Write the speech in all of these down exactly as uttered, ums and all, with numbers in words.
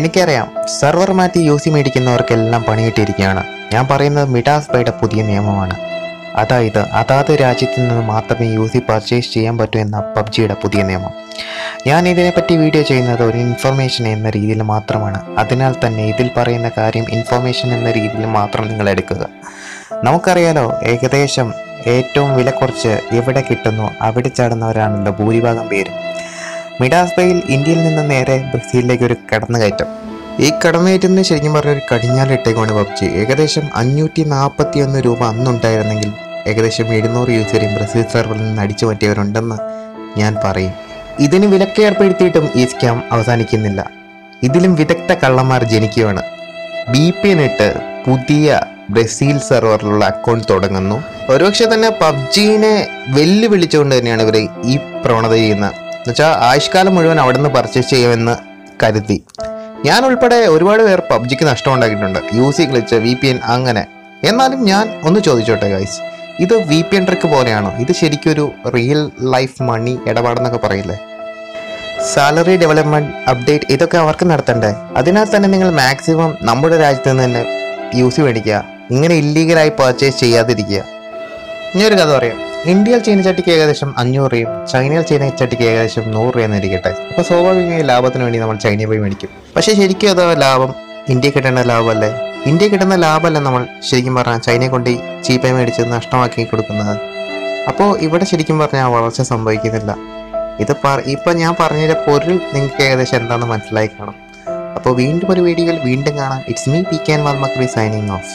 എനിക്കറിയാം സെർവർ മാറ്റി U C മേടിക്കുന്നവർക്കെല്ലാം പണിയിട്ടിരിക്കുകയാണ്. ഞാൻ പറയുന്നത് മിഡാസ്ബൈയുടെ പുതിയ നിയമമാണ്. അതായത് അതാത് രാജ്യത്തു നിന്ന് മാത്രമേ യു സി പർച്ചേസ് ചെയ്യാൻ പറ്റൂ എന്ന പബ്ജിയുടെ പുതിയ നിയമം. ഞാൻ ഇതിനെപ്പറ്റി വീഡിയോ ചെയ്യുന്നത് ഒരു ഇൻഫർമേഷൻ എന്ന രീതിയിൽ മാത്രമാണ്. അതിനാൽ തന്നെ ഇതിൽ പറയുന്ന കാര്യം ഇൻഫർമേഷൻ എന്ന രീതിയിൽ മാത്രം നിങ്ങൾ എടുക്കുക. നമുക്കറിയാലോ, ഏകദേശം ഏറ്റവും വില കുറച്ച് എവിടെ കിട്ടുന്നു അവിടെ ചാടുന്നവരാണല്ലോ ഭൂരിഭാഗം പേരും. മിഡാസ്ബൈയിൽ ഇന്ത്യയിൽ നിന്ന് നേരെ ബ്രസീലിലേക്ക് ഒരു കടന്നുകയറ്റം. ഈ കടന്നുകയറ്റുന്ന ശരിക്കും പറഞ്ഞൊരു കടിഞ്ഞാലിട്ടേക്കാണ് പബ്ജി. ഏകദേശം അഞ്ഞൂറ്റി നാൽപ്പത്തി ഒന്ന് രൂപ അന്നുണ്ടായിരുന്നെങ്കിൽ ഏകദേശം എഴുന്നൂറ് യൂസറും ബ്രസീൽ സെർവറിൽ നിന്ന് അടിച്ചു മാറ്റിയവരുണ്ടെന്ന് ഞാൻ പറയും. ഇതിന് വിലക്ക് ഏർപ്പെടുത്തിയിട്ടും ഈ സ്കാം അവസാനിക്കുന്നില്ല. ഇതിലും വിദഗ്ധ കള്ളന്മാർ ജനിക്കുകയാണ്. ബി പി എൻ ഇട്ട് പുതിയ ബ്രസീൽ സെർവറിലുള്ള അക്കൗണ്ട് തുടങ്ങുന്നു. ഒരുപക്ഷെ തന്നെ പബ്ജിനെ വെല്ലുവിളിച്ചുകൊണ്ട് തന്നെയാണ് ഇവർ ഈ പ്രവണത ചെയ്യുന്നത്. എന്നുവെച്ചാൽ ആയുഷ്കാലം മുഴുവൻ അവിടെ നിന്ന് പർച്ചേസ് ചെയ്യുമെന്ന് കരുതി. ഞാൻ ഉൾപ്പെടെ ഒരുപാട് പേർ പബ്ജിക്ക് നഷ്ടം ഉണ്ടാക്കിയിട്ടുണ്ട്. U C glitch, V P N അങ്ങനെ. എന്നാലും ഞാൻ ഒന്ന് ചോദിച്ചോട്ടെ ഗൈസ്, ഇത് വി പി എൻ ട്രിക്ക് പോലെയാണോ? ഇത് ശരിക്കും ഒരു റിയൽ ലൈഫ് മണി ഇടപാടെന്നൊക്കെ പറയില്ലേ? സാലറി ഡെവലപ്മെൻറ്റ് അപ്ഡേറ്റ് ഇതൊക്കെ അവർക്ക് നടത്തണ്ടേ? അതിനാൽ തന്നെ നിങ്ങൾ മാക്സിമം നമ്മുടെ രാജ്യത്ത് നിന്ന് തന്നെ യു സി മേടിക്കുക. ഇങ്ങനെ ഇല്ലീഗലായി പർച്ചേസ് ചെയ്യാതിരിക്കുക. ഇനിയൊരു കഥ പറയാം. ഇന്ത്യയിൽ ചീനച്ചട്ടിക്ക് ഏകദേശം അഞ്ഞൂറ് രൂപയും ചൈനയിൽ ചീനച്ചട്ടിക്ക് ഏകദേശം നൂറ് രൂപ എന്നിരിക്കട്ടെ. അപ്പോൾ സ്വാഭാവികമായി ലാഭത്തിന് വേണ്ടി നമ്മൾ ചൈനയിൽ പോയി മേടിക്കും. പക്ഷേ ശരിക്കും അത് ലാഭം ഇന്ത്യയിൽ കിട്ടേണ്ട ലാഭമല്ലേ? ഇന്ത്യയിൽ കിട്ടുന്ന ലാഭമല്ല നമ്മൾ ശരിക്കും പറഞ്ഞാൽ ചൈനയെ കൊണ്ട് ചീപ്പായി മേടിച്ച് നഷ്ടമാക്കി കൊടുക്കുന്നത്. അപ്പോൾ ഇവിടെ ശരിക്കും പറഞ്ഞാൽ വളർച്ച സംഭവിക്കുന്നില്ല. ഇത് പറ ഇപ്പം ഞാൻ പറഞ്ഞതിൻ്റെ പൊരുൾ നിങ്ങൾക്ക് ഏകദേശം എന്താണെന്ന് മനസ്സിലായി കാണും. അപ്പോൾ വീണ്ടും ഒരു വീഡിയോയിൽ വീണ്ടും കാണാം. It's me P K Valmakri signing off.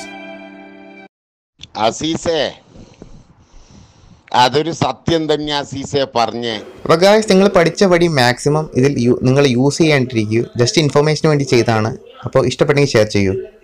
അസീസേ, അതൊരു സത്യം തന്നെ അസീസേ പറഞ്ഞേ. അപ്പോൾ ഗായ്സ്, നിങ്ങൾ പഠിച്ച പടി മാക്സിമം ഇതിൽ നിങ്ങൾ യൂസ് ചെയ്യാണ്ടിരിക്കൂ. ജസ്റ്റ് ഇൻഫർമേഷന് വേണ്ടി ചെയ്താണ്. അപ്പോൾ ഇഷ്ടപ്പെട്ടെങ്കിൽ ഷെയർ ചെയ്യൂ.